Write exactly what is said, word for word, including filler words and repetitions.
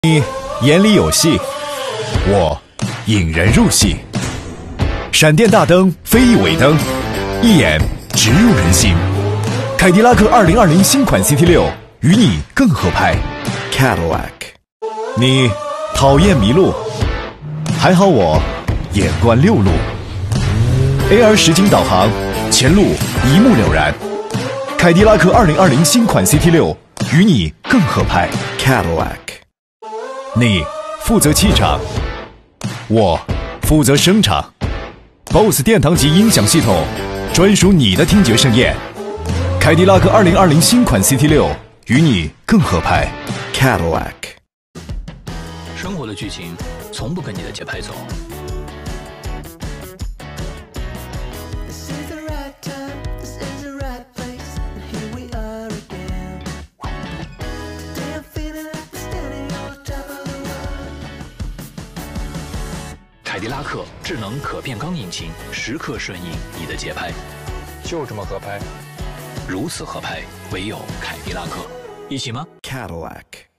你眼里有戏，我引人入戏。闪电大灯，飞翼尾灯，一眼直入人心。凯迪拉克二零二零新款 C T 六与你更合拍。Cadillac， 你讨厌迷路，还好我眼观六路。A R 实景导航，前路一目了然。凯迪拉克二零二零新款 C T 六与你更合拍。Cadillac。你负责气场，我负责声场。B O S S 殿堂级音响系统，专属你的听觉盛宴。凯迪拉克二零二零新款 C T 六与你更合拍。Cadillac。 生活的剧情从不跟你的节拍走。凯迪拉克智能可变缸引擎，时刻顺应你的节拍， 就这么合拍， 如此合拍，唯有凯迪拉克。一起吗？ Cadillac。